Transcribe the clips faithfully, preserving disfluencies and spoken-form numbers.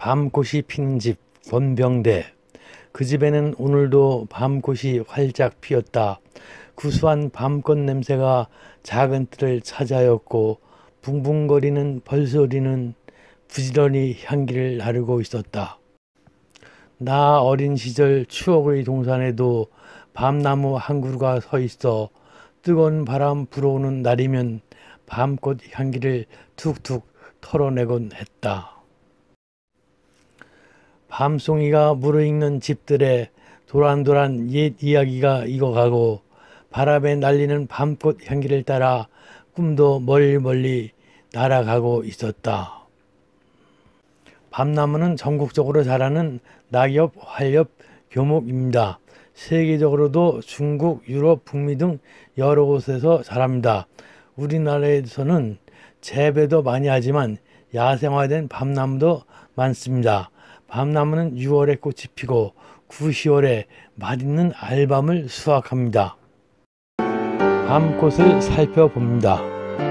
밤꽃이 피는 집 권병대. 그 집에는 오늘도 밤꽃이 활짝 피었다. 구수한 밤꽃 냄새가 작은 뜰을 찾아였고 붕붕거리는 벌소리는 부지런히 향기를 나르고 있었다. 나 어린 시절 추억의 동산에도 밤나무 한 그루가 서 있어 뜨거운 바람 불어오는 날이면 밤꽃 향기를 툭툭 털어내곤 했다. 밤송이가 무르익는 집들의 도란도란 옛 이야기가 익어가고 바람에 날리는 밤꽃 향기를 따라 꿈도 멀리 멀리 날아가고 있었다. 밤나무는 전국적으로 자라는 낙엽, 활엽, 교목입니다. 세계적으로도 중국, 유럽, 북미 등 여러 곳에서 자랍니다. 우리나라에서는 재배도 많이 하지만 야생화된 밤나무도 많습니다. 밤나무는 유월에 꽃이 피고 구, 시월에 맛있는 알밤을 수확합니다. 밤꽃을 살펴봅니다.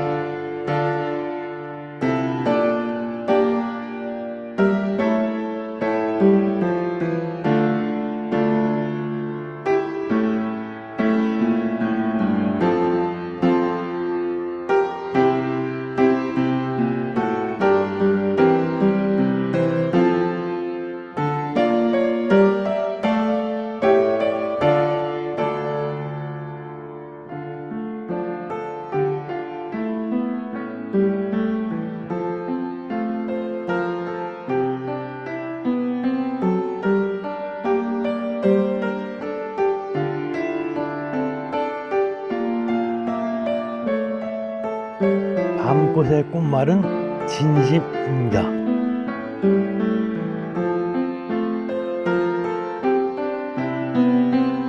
밤꽃의 꽃말은 진심입니다.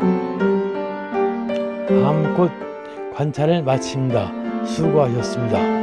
밤꽃 관찰을 마칩니다. 수고하셨습니다.